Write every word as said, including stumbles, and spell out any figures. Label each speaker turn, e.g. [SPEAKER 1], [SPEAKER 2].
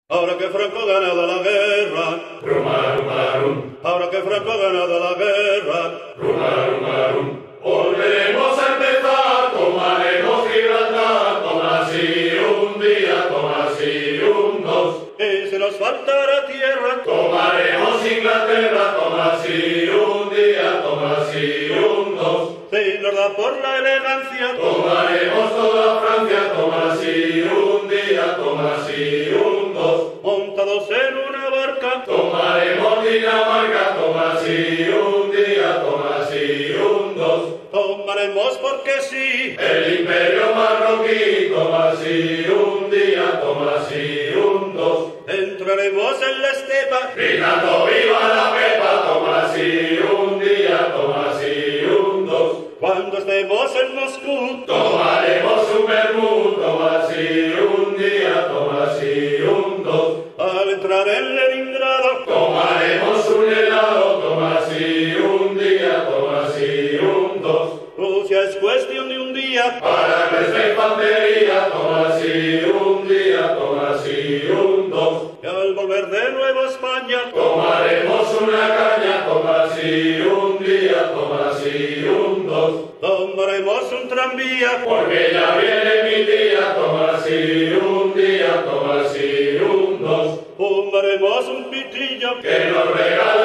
[SPEAKER 1] Ahora que Franco ha ganado la guerra,
[SPEAKER 2] rumarumarum,
[SPEAKER 1] ahora que Franco ha ganado la guerra,
[SPEAKER 2] rumarumarum, volveremos a empezar, tomaremos Gibraltar, toma así un día, toma así un dos.
[SPEAKER 1] y si nos faltara tierra,
[SPEAKER 2] Tomaremos Inglaterra, toma así un día, toma así un dos.
[SPEAKER 1] si nos da por la elegancia,
[SPEAKER 2] Tomaremos toda Francia, toma así un día, toma así un dos.
[SPEAKER 1] montados en una barca,
[SPEAKER 2] Tomaremos Dinamarca, toma así un día, toma así un dos.
[SPEAKER 1] tomaremos porque sí,
[SPEAKER 2] El imperio marroquí, toma así un día, toma así un dos.
[SPEAKER 1] entraremos en la estepa,
[SPEAKER 2] Gritando viva la pepa, toma así un día, toma así un dos.
[SPEAKER 1] cuando estemos en Moscú,
[SPEAKER 2] Tomaremos un vermú, toma así un día, toma así un dos.
[SPEAKER 1] al entrar en Leningrado,
[SPEAKER 2] Tomaremos un helado, toma así un día, toma así un dos.
[SPEAKER 1] Rusia es cuestión de un día,
[SPEAKER 2] Para nuestra infantería, toma así un día, toma así un dos.
[SPEAKER 1] y al volver de nuevo a España,
[SPEAKER 2] Tomaremos una caña, toma así un día, toma así un dos.
[SPEAKER 1] tomaremos un tranvía,
[SPEAKER 2] Porque ya viene mi tía, toma así un día, toma así un dos.
[SPEAKER 1] fumaremos un pitillo,
[SPEAKER 2] Que nos regala